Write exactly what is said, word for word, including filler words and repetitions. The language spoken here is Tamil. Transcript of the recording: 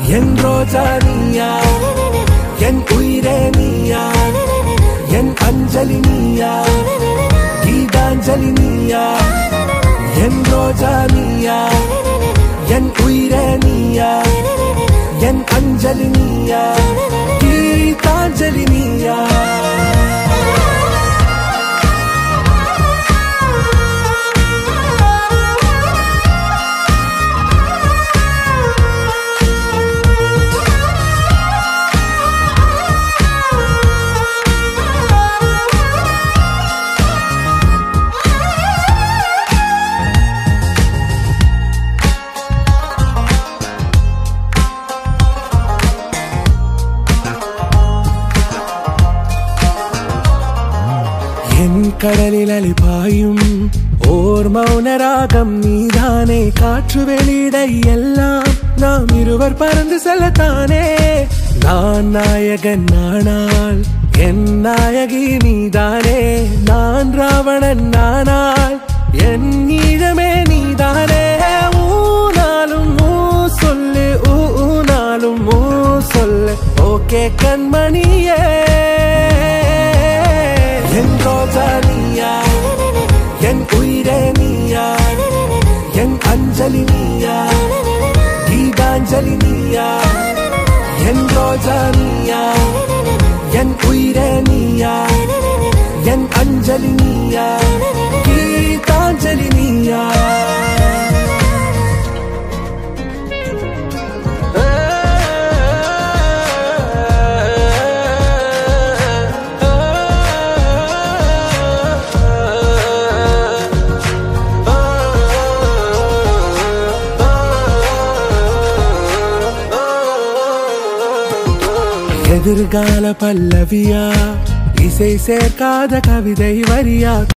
என் ரோஜா நீயா, என் உயிரே நீயா, என் அஞ்சலி நீயா, கீதாஞ்சலி நீயா. என் ரோஜா நீயா, என் உயிரே நீயா, என் அஞ்சலி நீயா, கீதாஞ்சலி நீயா. என் கடலில் அலிபாயும் ஓர் மௌன ராகம் நீதானே. காற்று வெளியிட எல்லாம் நாம் இருவர் பறந்து செல்லத்தானே. நான் நாயகன் நானால் என் நாயகி நீதானே. நான் ராவணன் நானால் என் ஈழமே நீதானே. ஊனாலும் ஊ சொல்லு, ஊனாலும் ஊ சொல்லு, ஓகே கண்மணியே. என் ரோஜா நீயா, என் உயிரே நீயா, என் அஞ்சலி நீயா, கீதாஞ்சலி நீயா. என் ரோஜா நீயா, என் உயிரே நீயா, என் அஞ்சலி நீயா, கீதாஞ்சலி நீயா. எதிர்கால பல்லவியா, இசை சேர்க்காத கவிதை வரியா.